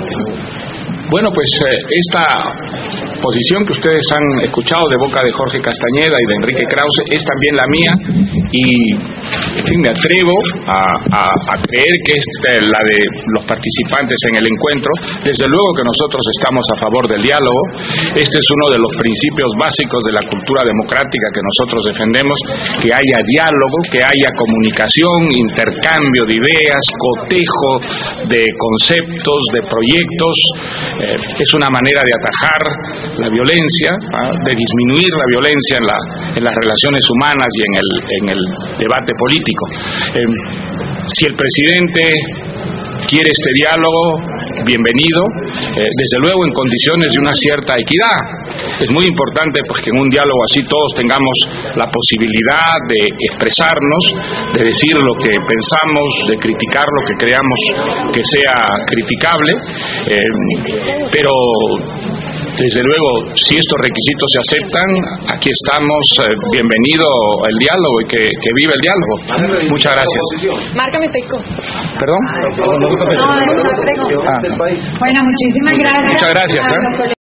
Bueno, pues esta posición que ustedes han escuchado de boca de Jorge Castañeda y de Enrique Krause es también la mía y, en fin, me atrevo a creer que es la de los participantes en el encuentro. Desde luego que nosotros estamos a favor del diálogo. Este es uno de los principios básicos de la cultura democrática que nosotros defendemos, que haya diálogo, que haya comunicación, intercambio de ideas, cotejo de conceptos, de proyectos. Es una manera de atajar la violencia, de disminuir la violencia en las relaciones humanas y en el debate político. Si el presidente quiere este diálogo, bienvenido, desde luego en condiciones de una cierta equidad. Es muy importante pues que en un diálogo así todos tengamos la posibilidad de expresarnos, de decir lo que pensamos, de criticar lo que creamos que sea criticable, pero desde luego, si estos requisitos se aceptan, aquí estamos, bienvenido el diálogo y que viva el diálogo. Muchas gracias. Márcame Peico. ¿Perdón? No, bueno, muchísimas gracias. Muchas gracias.